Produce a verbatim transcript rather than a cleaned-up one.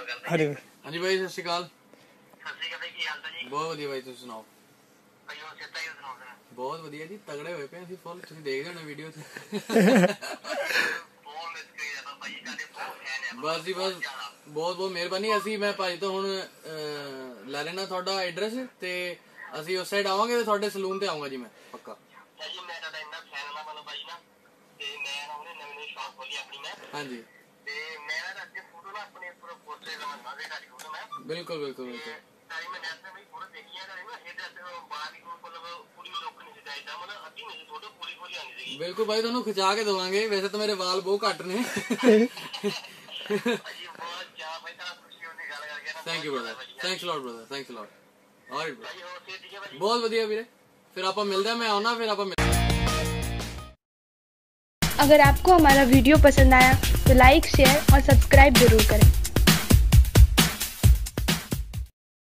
ਹਾਂਜੀ ਹਾਂਜੀ ਬਾਈ ਸਤਿ ਸ਼੍ਰੀ ਅਕਾਲ। ਸਤਿ ਸ਼੍ਰੀ ਅਕਾਲ ਬਾਈ, ਕੀ ਹਾਲ ਤਾਂ ਜੀ? ਬਹੁਤ ਵਧੀਆ ਬਾਈ, ਤੁਸੀਂ ਸੁਣਾਓ? ਭਾਈ ਉਹ ਸਿੱਧਾ ਹੀ ਸੁਣਾਓ ਸਰ। ਬਹੁਤ ਵਧੀਆ ਜੀ, ਤਗੜੇ ਹੋਏ ਪਏ ਅਸੀਂ ਫੁੱਲ, ਤੁਸੀਂ ਦੇਖਦੇ ਹੋਣੇ ਵੀਡੀਓ 'ਚ। ਬਹੁਤ ਮਿਸ ਕਰੀ ਜਾਂਦਾ ਭਾਈ, ਤੁਹਾਡੇ ਬਹੁਤ ਫੈਨ ਆ। ਬਸ ਜੀ ਬਸ, ਬਹੁਤ ਬਹੁਤ ਮਿਹਰਬਾਨੀ। ਅਸੀਂ ਮੈਂ ਭਾਜੀ ਤੋਂ ਹੁਣ ਲੈ ਲੈਣਾ ਤੁਹਾਡਾ ਐਡਰੈਸ ਤੇ ਅਸੀਂ ਉਸ ਸਾਈਡ ਆਵਾਂਗੇ ਤੇ ਤੁਹਾਡੇ ਸਲੂਨ ਤੇ ਆਉਂਗਾ ਜੀ ਮੈਂ ਪੱਕਾ। ਜੀ ਮੈਂ ਤੁਹਾਡਾ ਇੰਨਾ ਫੈਨ ਆ ਮਤਲਬ ਭਾਈ ਨਾ, ਤੇ ਮੈਂ ਨਾ ਉਹਨੇ ਨਵੀਂ ਨਵੀਂ ਸ਼ਾਪ ਖੋਲੀ ਆਪਣੀ ਮੈਂ। ਹਾਂਜੀ। ਤੇ ਮੈਂ ਨਾ ਅੱਗੇ ਫੋਟੋ ਨਾ ਆਪਣੇ ਪੂਰਾ ਪੋਸਟਰ ਲਗਾਉਂਦਾ ਸੀ ਤੁਹਾਡੀ ਫੋਟੋ ਮੈਂ। ਬਿਲਕੁਲ ਬਿਲਕੁਲ ਬਿਲਕੁਲ। ਸਾਰੀ ਮੈਂ ਨੈਟ ਤੇ ਵੀ ਫੋਟੋ ਦੇਖੀਆਂ ਤਾਂ ਨਾ ਇਹਦੇ ਤੇ ਬਾਹਰ ਹੀ ਮਤਲਬ ਪੂਰੀ ਲੁੱਕ ਨਹੀਂ ਸੀ ਚਾਹੀਦਾ, ਮਤਲਬ ਅੱਧੀ ਨਹੀਂ ਸੀ ਫੋਟੋ, ਪੂਰੀ ਪੂਰੀ ਆਉਂਦੀ ਸੀਗੀ। ਬਿਲਕੁਲ ਭਾਈ, ਤੁਹਾਨੂੰ ਖਿਚਾ ਕੇ ਦਵਾਂਗੇ। ਵੈਸੇ ਤਾਂ ਮੇਰੇ ਵਾਲ ਬਹੁਤ ਘੱਟ ਨੇ। ਭਾਜੀ ਬਹੁਤ ਜ਼ਿਆਦਾ ਭਾਈ, ਤਾਂ ਖੁਸ਼ੀ ਹੁੰਦੀ ਗੱਲ ਕਰਕੇ ਨਾ। Thank you brother, thanks a lot brother, thanks a lot. Alright ਭਾਈ, ਹੋਰ ਸੇ ਠੀਕ ਹੈ ਭਾਈ? ਬਹੁਤ ਵਧੀਆ ਵੀਰੇ, फिर आप मिलते हैं, मैं आना फिर आप मिल। अगर आपको हमारा वीडियो पसंद आया तो लाइक, शेयर और सब्सक्राइब जरूर करें।